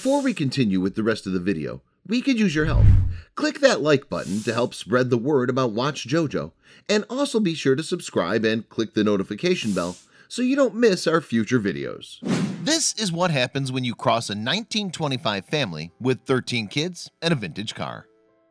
Before we continue with the rest of the video, we could use your help. Click that like button to help spread the word about watchJojo, and also be sure to subscribe and click the notification bell so you don't miss our future videos. This is what happens when you cross a 1925 family with 13 kids and a vintage car.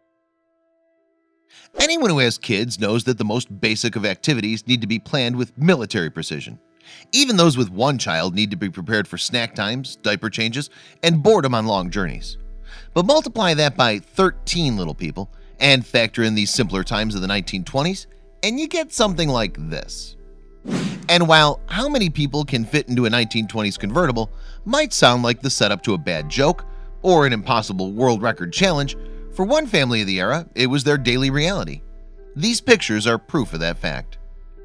Anyone who has kids knows that the most basic of activities need to be planned with military precision. Even those with one child need to be prepared for snack times, diaper changes, and boredom on long journeys. But multiply that by 13 little people and factor in these simpler times of the 1920s, and you get something like this. And while how many people can fit into a 1920s convertible might sound like the setup to a bad joke or an impossible world record challenge, for one family of the era, it was their daily reality. These pictures are proof of that fact.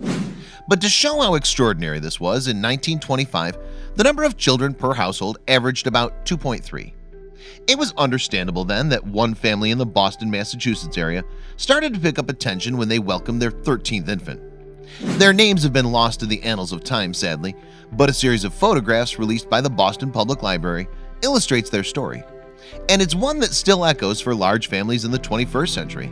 But to show how extraordinary this was, in 1925, the number of children per household averaged about 2.3. It was understandable then that one family in the Boston, Massachusetts area started to pick up attention when they welcomed their 13th infant. Their names have been lost to the annals of time, sadly, but a series of photographs released by the Boston Public Library illustrates their story. And it's one that still echoes for large families in the 21st century.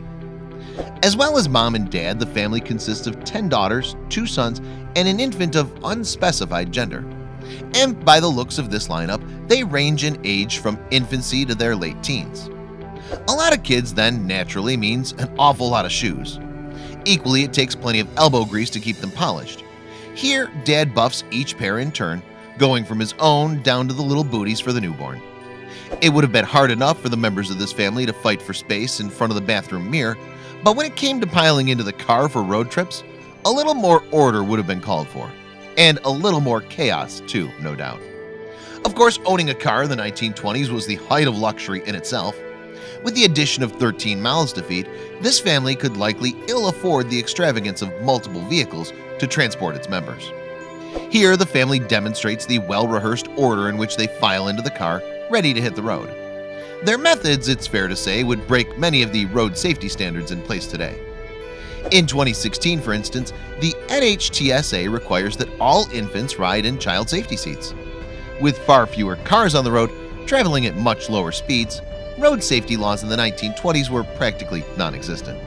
As well as mom and dad, the family consists of 10 daughters, 2 sons, and an infant of unspecified gender. And by the looks of this lineup, they range in age from infancy to their late teens. A lot of kids then naturally means an awful lot of shoes. Equally, it takes plenty of elbow grease to keep them polished. Here, dad buffs each pair in turn, going from his own down to the little booties for the newborn. It would have been hard enough for the members of this family to fight for space in front of the bathroom mirror, but when it came to piling into the car for road trips, a little more order would have been called for. And a little more chaos too, no doubt. Of course, owning a car in the 1920s was the height of luxury in itself. With the addition of 13 mouths to feed, this family could likely ill afford the extravagance of multiple vehicles to transport its members. Here, the family demonstrates the well-rehearsed order in which they file into the car, ready to hit the road. Their methods, it's fair to say, would break many of the road safety standards in place today. In 2016, for instance, the NHTSA requires that all infants ride in child safety seats. With far fewer cars on the road, traveling at much lower speeds, road safety laws in the 1920s were practically non-existent.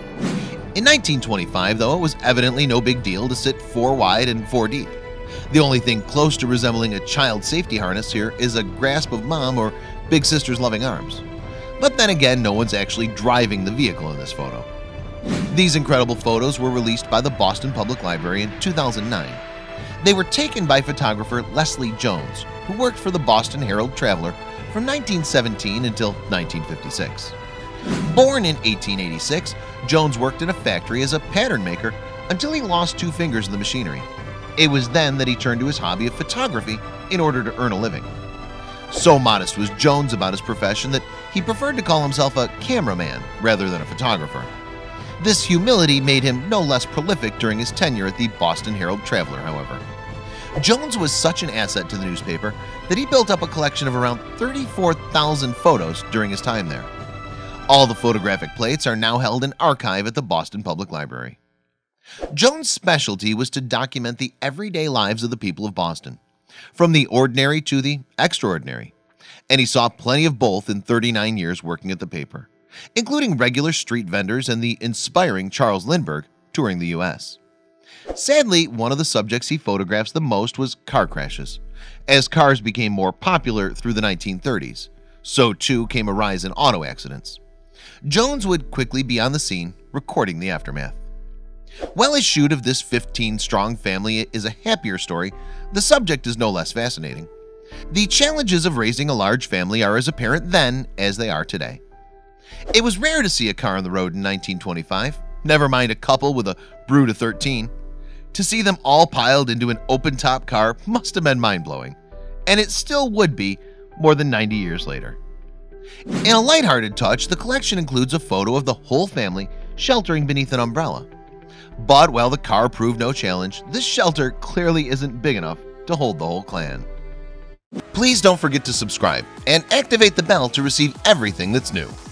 In 1925, though, it was evidently no big deal to sit 4 wide and 4 deep. The only thing close to resembling a child safety harness here is a grasp of mom or big sister's loving arms. But then again, no one's actually driving the vehicle in this photo. These incredible photos were released by the Boston Public Library in 2009. They were taken by photographer Leslie Jones, who worked for the Boston Herald Traveler from 1917 until 1956. Born in 1886, Jones worked in a factory as a pattern maker until he lost 2 fingers in the machinery. It was then that he turned to his hobby of photography in order to earn a living. So modest was Jones about his profession that he preferred to call himself a cameraman rather than a photographer. This humility made him no less prolific during his tenure at the Boston Herald Traveler, however. Jones was such an asset to the newspaper that he built up a collection of around 34,000 photos during his time there. All the photographic plates are now held in archive at the Boston Public Library. Jones' specialty was to document the everyday lives of the people of Boston, from the ordinary to the extraordinary, and he saw plenty of both in 39 years working at the paper, including regular street vendors and the inspiring Charles Lindbergh touring the US. Sadly, one of the subjects he photographs the most was car crashes. As cars became more popular through the 1930s, so too came a rise in auto accidents. Jones would quickly be on the scene, recording the aftermath. While his shoot of this 15-strong family is a happier story, the subject is no less fascinating. The challenges of raising a large family are as apparent then as they are today. It was rare to see a car on the road in 1925, never mind a couple with a brood of 13. To see them all piled into an open-top car must have been mind-blowing, and it still would be more than 90 years later. In a lighthearted touch, the collection includes a photo of the whole family sheltering beneath an umbrella. But while the car proved no challenge, this shelter clearly isn't big enough to hold the whole clan. Please don't forget to subscribe and activate the bell to receive everything that's new.